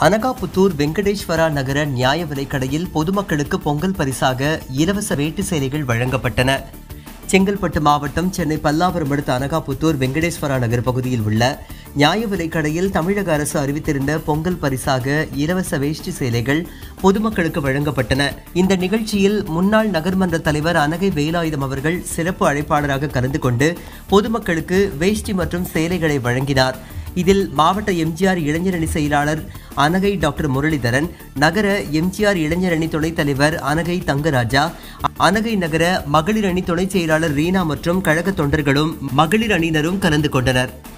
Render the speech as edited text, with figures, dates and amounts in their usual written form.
அனகாபுத்தூர் வெங்கடேஸ்வரா நகர நியாய விலைக்கடையில் பொதுமக்களுக்கு பொங்கல் பரிசாக இலவச வேட்டி சேலைகள் வழங்கப்பட்டன. செங்கல்பட்டு மாவட்டம் சென்னை பல்லாவரம் அடுத்த அனகாபுத்தூர் வெங்கடேஸ்வரா நகர் பகுதியில் உள்ள நியாய விலைக்கடையில் தமிழக அரசு அறிவித்திருந்த பொங்கல் பரிசாக இலவச வேஷ்டி சேலைகள் பொதுமக்களுக்கு வழங்கப்பட்டன. இந்த நிகழ்ச்சியில் முன்னாள் நகர்மன்ற தலைவர் அனகை வேலாயுதம் அவர்கள் சிறப்பு அழைப்பாளராக கலந்து கொண்டு பொதுமக்களுக்கு வேஷ்டி மற்றும் சேலைகளை வழங்கினார். இதில் மாவட்ட எம்ஜிஆர் இளைஞரணி செயலாளர் அனகை டாக்டர் முரளிதரன், நகர எம்ஜிஆர் இளைஞரணி துணைத் தலைவர் அனகை தங்கராஜா, அனகை நகர மகளிர் அணி துணைச் செயலாளர் ரீனா மற்றும் கழக தொண்டர்களும் மகளிர் அணியினரும் கலந்து கொண்டனர்.